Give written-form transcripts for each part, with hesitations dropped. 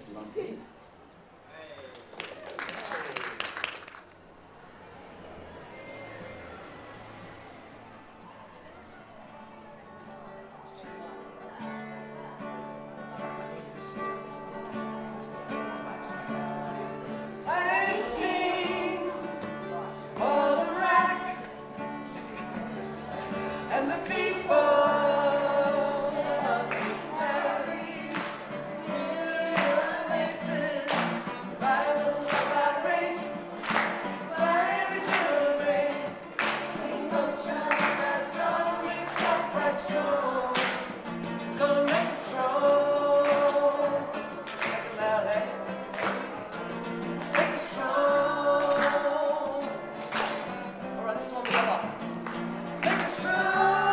It's lucky. And the people of this valley, faces, survival of our race, why we celebrate, single child as God makes us quite strong. It's gonna make us strong. Make it loud, hey. Make us strong. Alright, this one we got up. Make us strong.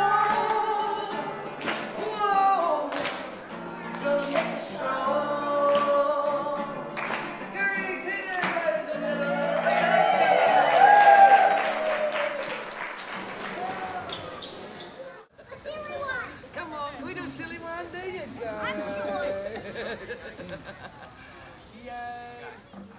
Come on, we do silly one, there you go. Yay.